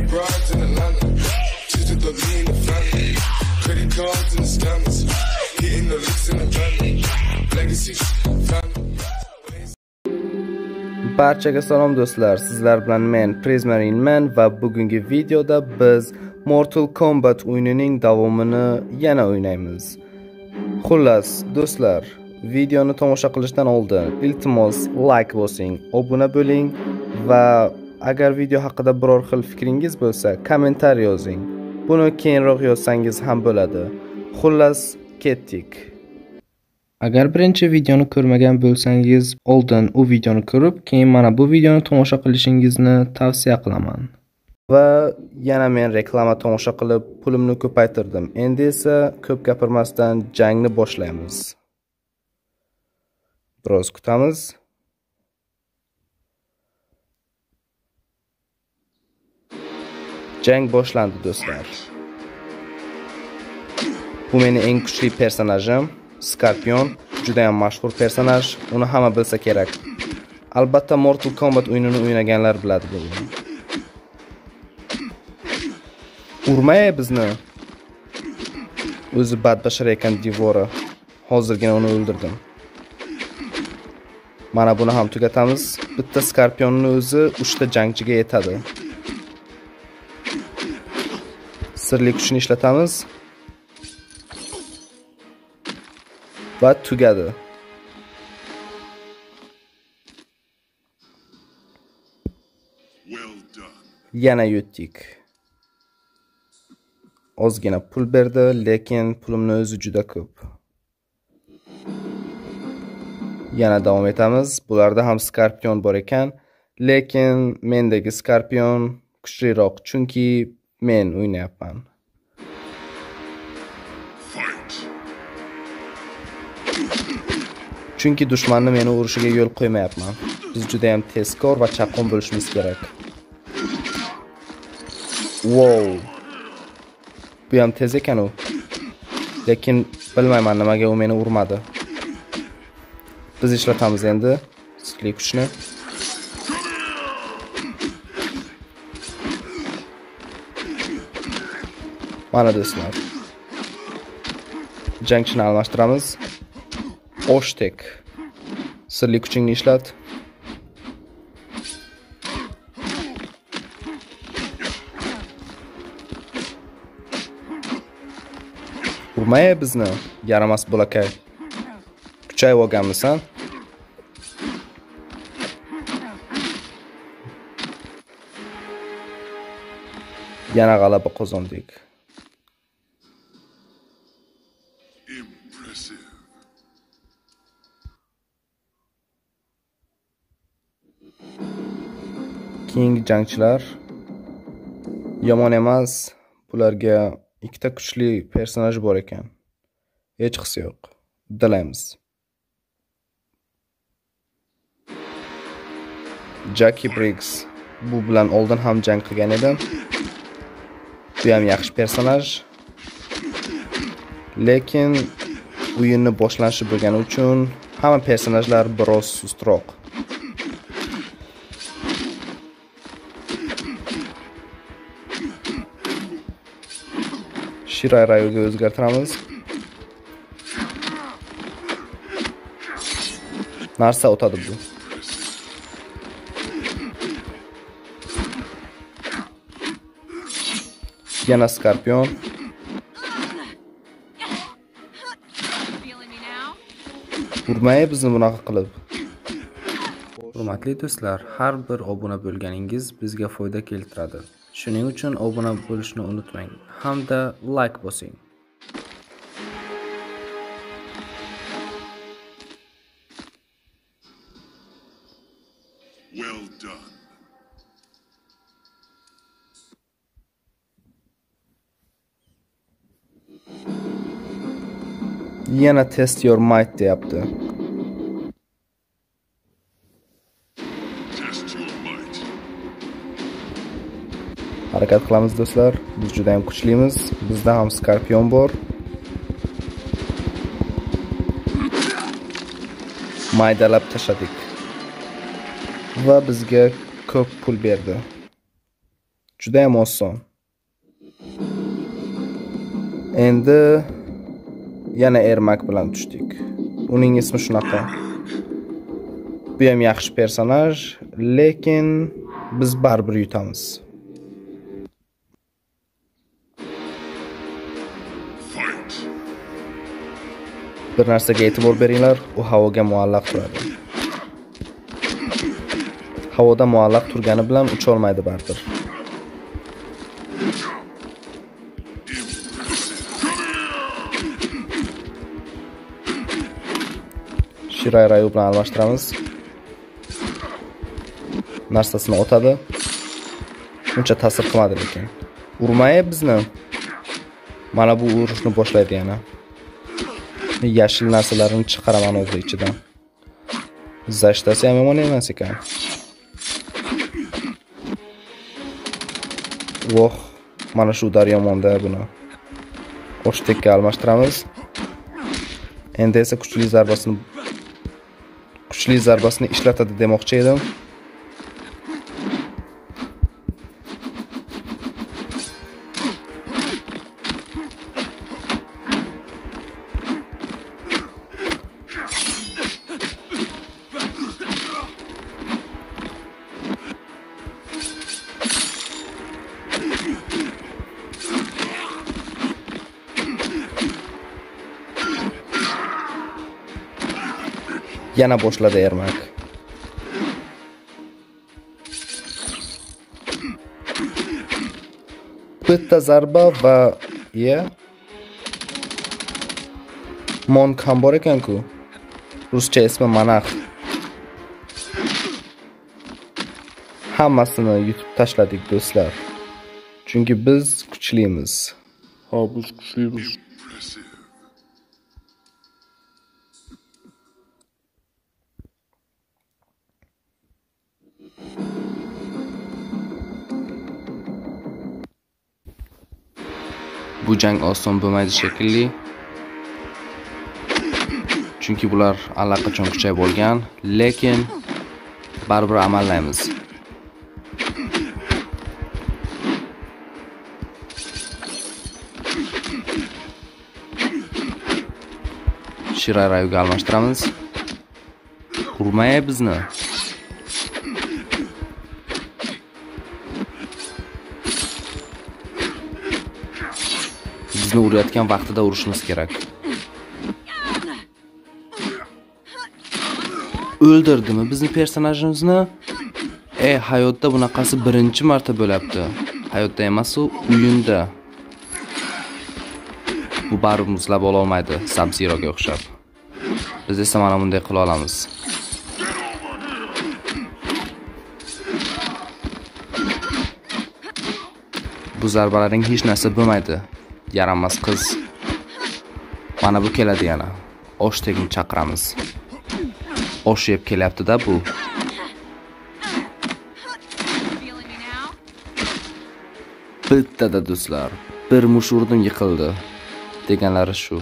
broads in Atlanta. Just to me in the family. Credit cards and the scammers. Hitting the licks in the family. Legacy family. Barchaga salom do'stlar, sizlar bilan men Prismarinman va bugungi videoda biz Mortal Kombat o'yinining davomini yana o'ynaymiz. Xullas, do'stlar, videoni tomosha qilishdan oldin iltimos like bosing, obuna bo'ling va agar video haqida biror xil fikringiz bo'lsa, kommentariy yozing. Buni keyinroq yozsangiz ham bo'ladi. Xullas, ketdik. Agar birinchi videoni ko'rmagan bo'lsangiz, oldin u videoni ko'rib, keyin mana bu videoni tomosha qilishingizni tavsiya qilaman. Va yana men reklama tomosha qilib, pulimni ko'paytirdim. Endi esa ko'p gapirmasdan jangni boshlaymiz. Biroz kutamiz. Jang boshlandi do'stlar. Bu meni eng kuchli personajim. Scorpion juda ham mashhur personaj, uni hamma bilsa kerak. Albatta Mortal Kombat o'yinini o'ynaganlar biladi buni. Urmay bizni. O'zi badbashar ekan Divora. Hozirgina uni o'ldirdim. Mana buni ham tugatamiz. Bitta Scorpionning o'zi 3 ta jangchiga yetadi. Sirli kuchni ishlatamiz. Va tugadi. Yana yutdik. Ozgina pul berdi, lekin pulimni o'zi juda ko'p. Yana davom etamiz. Bularda ham Scorpion bor ekan, lekin mendagi Scorpion kuchliroq, chunki men o'ynayapman. Chunki dushmanni meni urushiga yo'l qo'ymayapman. Biz juda ham tezkor va chaqqon bo'lishimiz kerak. Wow. Bu ham tez ekan u. Lekin bilmayman nimaga u meni urmadi. Biz ishlatamiz endi sirli kuchni. Mana do'stlar. Jangchini almashtiramiz. Oshtek. Sirli kuchingni ishlat. Urmay bizni, yaramas bo'lakay. Kuchayib olganmisan? Yana g'alaba qozondik. Keyingi jangchilar yomon emas. Bularga ikkita kuchli personaj bor ekan. Hech qisi yo'q. Uddalaymiz. Jackie Briggs. Bu bilan oldin ham jang qilgan edim. Bu ham yaxshi personaj. Lekin o'yinni boshlanishi bo'lgani uchun hamma personajlar biroz sustroq. Shirai Ryuga o'zgartiramiz. Narsa o'tadi bu. Yana Scorpion. Urmay bizni bunaqa qilib. Hurmatli do'stlar, har bir obuna bo'lganingiz bizga foyda keltiradi. Shuning uchun obuna bo'lishni unutmang hamda like bosing. Well done. Yana test your might deyapti. Harakat qilamiz do'stlar. Biz juda ham kuchlimiz. Bizda ham Scorpion bor. Maydalab tashladik. Va bizga ko'p pul berdi. Juda ham oson. Endi yana Ermak bilan tushdik. Uning ismi shunaqa. Bu ham yaxshi personaj, lekin biz baribir yutamiz. Bir narsaga e'tibor beringlar, u havoga muallaq turadi. Havoda muallaq turgani bilan ucha olmaydi baribir. Shirai Ryu bilan almashtiramiz. Narsasini otadi. Uncha ta'sir qilmadi lekin. Urmay bizni. Mana bu urushni boshlaydi yana. Yashil narsalarini chiqaraman o'zi ichidan. Zashtasi ham yomon emas ekan. Voh, mana shu udar yomonda buni. O'shtekka almashtiramiz. Endi esa kuchli zarbasini ishlatadi demoqchi edim. Yana boshladi Ermak. Bitta zarba va Monk ham bor ekan-ku. Ruscha ismi Manax. Hammasini yutib tashladik do'stlar. Chunki biz kuchlimiz. Ha, biz kuchlimiz. Bu jang oson bo'lmaydi shekilli. Chunki bular allaqachon kuchayib olgan, lekin baribir amallaymiz. Shirai Ryuga almashtiramiz. Urmay bizni. Bizni urayotgan vaqtida urishimiz kerak. O'ldirdimi bizni personajimizni? Hayotda bunaqasi birinchi marta bo'lyapti. Hayotda emas, u o'yinda. Bu baribir muzlab ola olmaydi, Sub-Zero'ga o'xshab. Biz esa mana bunday qila olamiz. Bu zarbalarning hech narsa bo'lmaydi. Yaramaz qiz. Mana bu keladi yana. Oshtekni chaqiramiz. Osh yeb kelyapti-da bu. Bittada do'stlar, bir mush urdim yiqildi. Deganlari shu.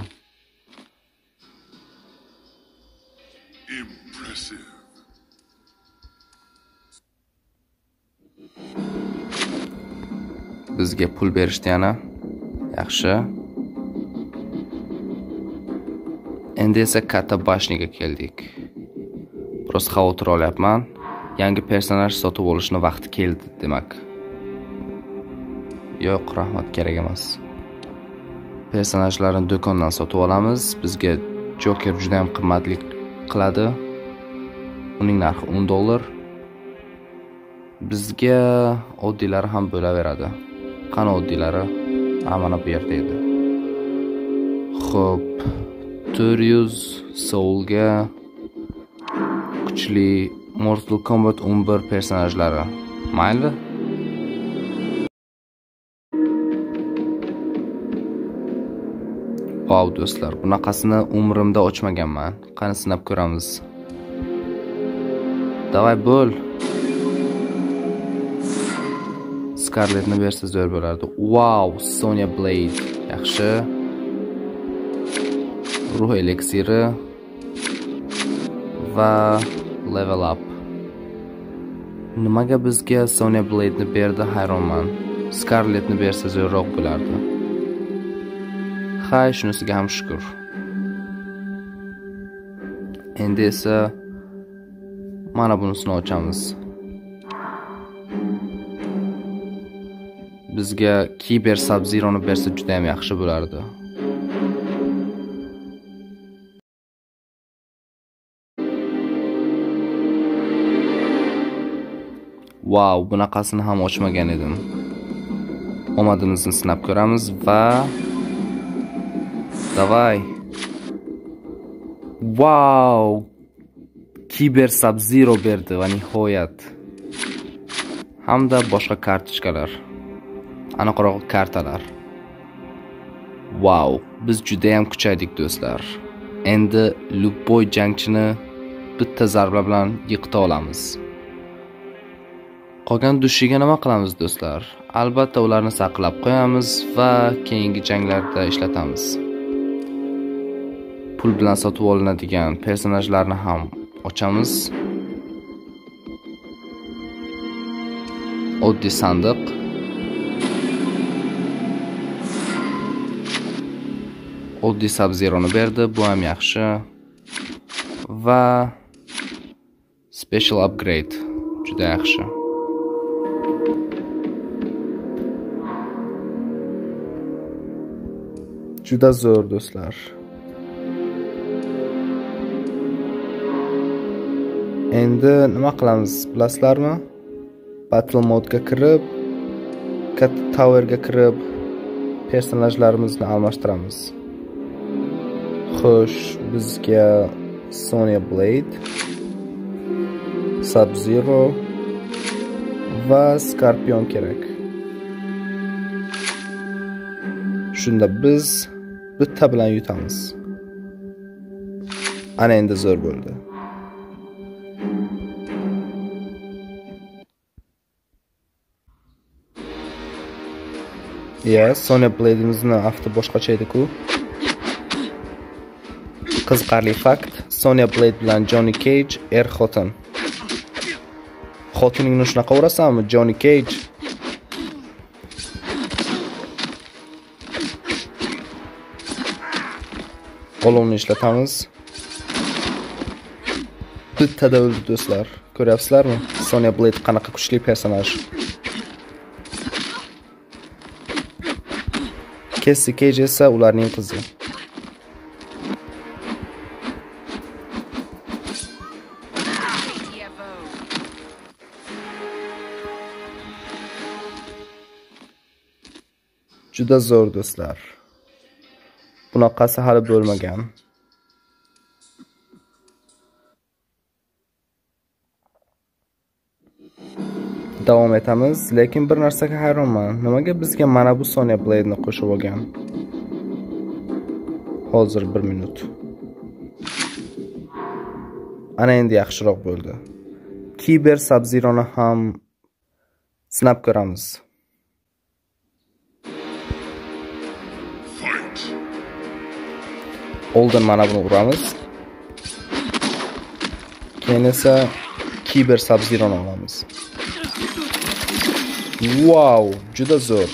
Bizga pul berishdi yana. Yaxshi. Endi esa katta bashniga keldik. Biroz xavotir olyapman. Yangi personaj sotib olishni vaqti keldi, demak. Yo'q, rahmat, kerak emas. Personajlarni do'kondan sotib olamiz. Bizga Joker juda ham qimmatli qiladi. Uning narxi $10. Bizga oddiylari ham bo'laveradi. Qani oddiylari? Mana bu yerda edi. Xo'p, 400 Soulga kuchli Mortal Kombat 11 personajlari. Mayli. Wow do'stlar, bunaqasini umrimda ochmaganman. Qani sinab ko'ramiz. Davay bo'l. Scarletni bersa zo'r bo'lardi. Wow, Sonya Blade. Yaxshi. Ruh eliksiri va level up. Nimaga bizga Sonya Blade ni berdi, hayronman. Scarlettni bersa zo'rroq bo'lardi. Hay, shunisiga ham shukr. Endi esa mana bunisini ochamiz. Bizga Kiber Sub-Zero'ni bersa juda ham yaxshi bo'lardi. Wow, bunaqasini ham ochmagan edim. Omadimizni sinab ko'ramiz va davay. Wow! Kiber Sub-Zero berdi va nihoyat. Hamda boshqa kartochkalar. Aniqroq kartalar. Wow, biz juda ham kuchaydik do'stlar. Endi Luboy jangchini bitta zarba bilan yiqita olamiz. Qolgan dushiga nima qilamiz do'stlar? Albatta ularni saqlab qo'yamiz va keyingi janglarda ishlatamiz. Pul bilan sotib olinadigan personajlarni ham ochamiz. Oddiy sandiq. Oddiy Sub-Zero'ni berdi, bu ham yaxshi. Va special upgrade juda yaxshi. Juda zo'r do'stlar. Endi nima qilamiz bilasizlarmi? Battle modga kirib, katta towerga kirib, personajlarimizni almashtiramiz. Xo'sh, bizga Sonya Blade, Sub-Zero va Scorpion kerak. Shunda biz bitta bilan yutamiz. Ana endi zo'r bo'ldi. Sonya Blade'imizni afti boshqacha edi-ku. Qiziqarli fakt, Sonya Blade bilan Johnny Cage xotin. Xotiningni shunaqa urasanmi, Johnny Cage? Olovni ishlatamiz. Bittada o'ldi do'stlar. Ko'ryapsizlarmi? Sonya Blade qanaqa kuchli personaj. Cassie Cage esa ularning qizi. Juda zo'r do'stlar. Bunaqasi hali bo'lmagan. Davom etamiz, lekin bir narsaga hayronman. Nimaga bizga mana bu Sonya Blade ni qo'shib olgan? Hozir 1 minut. Ana endi yaxshiroq bo'ldi. Kiber Sub-Zero'ni ham sinab ko'ramiz. Oldin mana buni uramiz. Keyin esa Kiber Sub-Zero'ni olamiz. Wow, juda zo'r.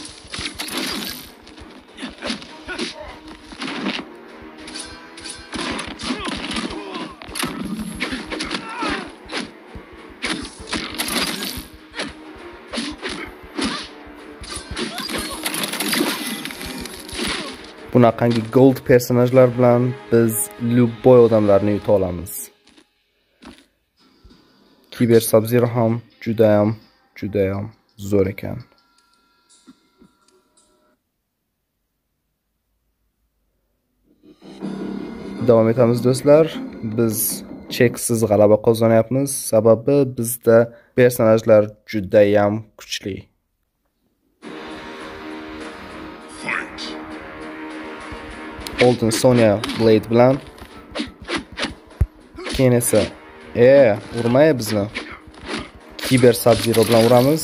Bunaqangi gold personajlar bilan biz Luboy odamlarni yuta olamiz. Kiber Sub-Zero ham juda ham zo'r ekan. Davom etamiz do'stlar. Biz cheksiz g'alaba qozonyapmiz, sababi bizda personajlar juda ham kuchli. Oldin Sonya Blade bilan, keyin esa urmay bizni. Kiber Sub-Zero bilan uramiz.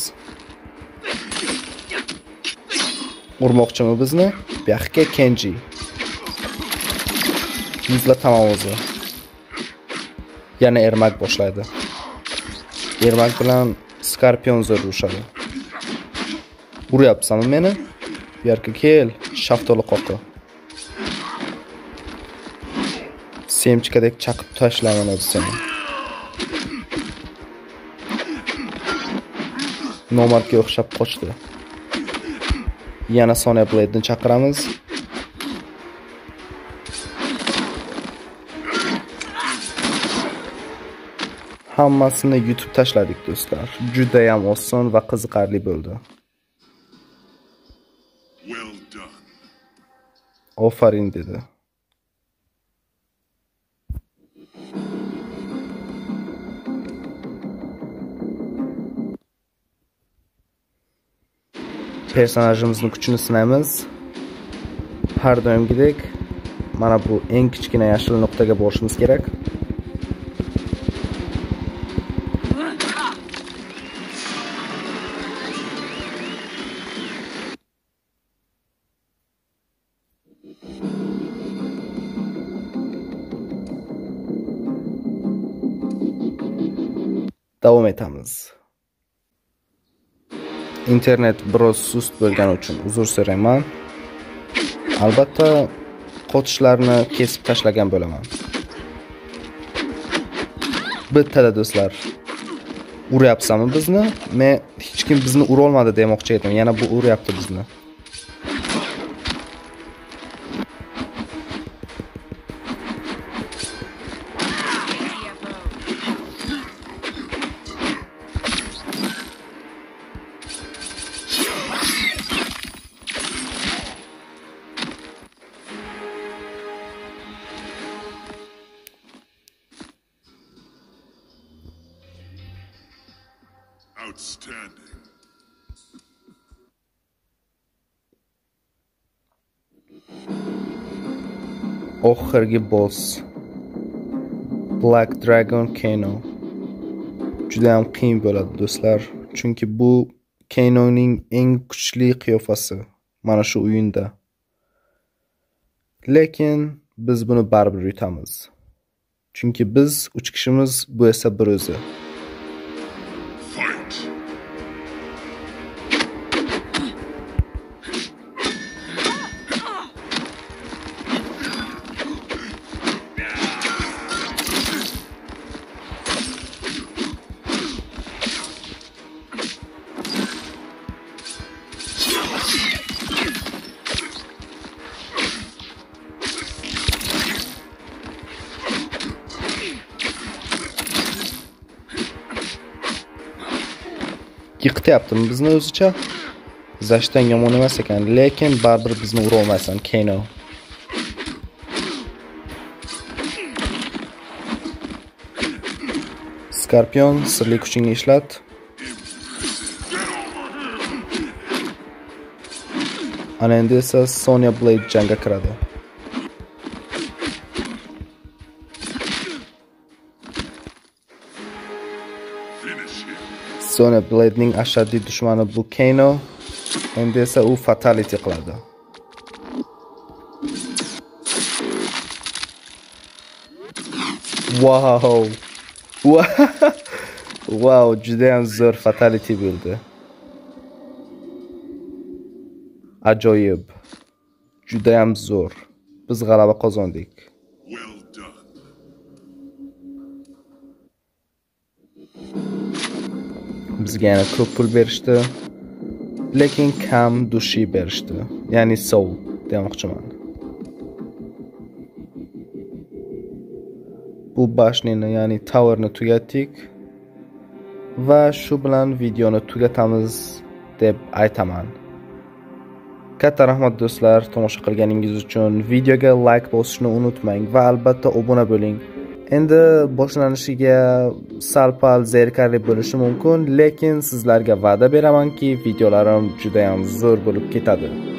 Urmoqchimi bizni? Bu yoqqa Kenji. Yuzlataman o'zi. Yana Ermak boshlaydi. Ermak bilan Scorpion zo'r urushadi. Uryapsanmi meni? Bu yerga kel, shaftoli qoqi. Semchkadek chaqib tashlaman o'zi seni. Nomardga o'xshab qochdi. Yana Sonya Blade'ni chaqiramiz. Hammasini yutib tashladik do'stlar. Juda ham oson va qiziqarli bo'ldi. Ofarin dedi. Personajimizning kuchini sinaymiz. Har doimgidek mana bu eng kichkina yashil nuqtaga borishimiz kerak. Davom etamiz. Internet biroz sust bo'lgani uchun uzr so'rayman. Albatta qochishlarni kesib tashlagan bo'laman. Bittada do'stlar. Uryapsanmi bizni? Men hech kim bizni ura olmadi demoqchi edim. Yana bu uryapti bizni. Outstanding. Oxirgi boss Black Dragon Kano. Juda ham qiyin bo'ladi do'stlar, chunki bu Kanoning eng kuchli qiyofasi mana shu o'yinda. Lekin biz buni baribir yutamiz. Chunki biz 3 kishimiz, bu esa bir o'zi. Yiqityaptimi bizni o'zicha? Zashdan yomon emas ekan, lekin baribir bizni ura olmaysan, Kano. Skorpion, sirli kuchingni ishlat. Ana endi esa Sonya Blade jangga kiradi. Sonya Blade'ning ashaddiy dushmani bu Kano. Endi esa u fatality qiladi. Wow. Wow, juda ham zo'r fatality bo'ldi. Ajoyib. Juda ham zo'r. Biz g'alaba qozondik. Bizga yana ko'p pul berishdi, lekin kam dushi berishdi, ya'ni soul demoqchiman. Bu bashnini, ya'ni towerni tugatdik va shu bilan videoni tugatamiz deb aytaman. Katta rahmat do'stlar tomosha qilganingiz uchun. Videoga like bosishni unutmang va albatta obuna bo'ling. Endi boshlanishiga sal-pal zerikarli bo'lishi mumkin, lekin sizlarga va'da beramanki, videolarim juda ham zo'r bo'lib ketadi.